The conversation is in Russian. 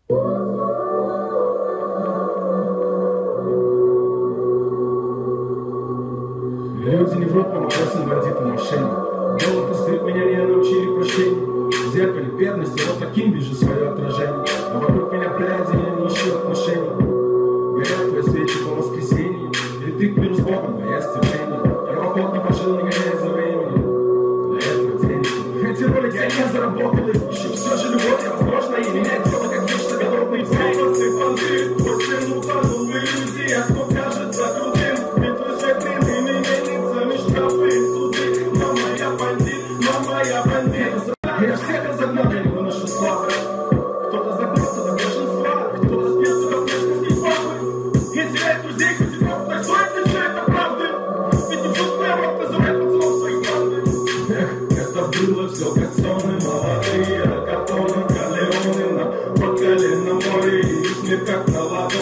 Люди не врут, помогают бандиты мошенник. Голод и стыд меня не научили прощению. В зеркале бедности, вот таким вижу свое отражение. А вокруг меня пляди, я не ищу отношений. Горят твои свечи по воскресенье. Или ты к миру с Богом, а я с терпением. Я в охот не пошел, не гоняя за временем. Для этого денег. Эти ролики я не заработал их. Ищу все же любовь, невозможно, и меня дело как вечно голодные волосы, понты. После утонул в иллюзии, а кто кажется крутым. Ведь твой свет длинный, именится, штрафы, суды. Мама, я бандит, мама, я бандит. Я всех разогнал, я не выношу славы. Кто-то закрылся до большинства, кто-то спился до внешности папы. И теряет друзей, хоть и просто так стоит, и все это правды. Ведь не шутку я мог называть пацанов своих банды. Эх, это было все как соны молодые, Капоне, Калеоне, на по колено море, и мир как на лаве.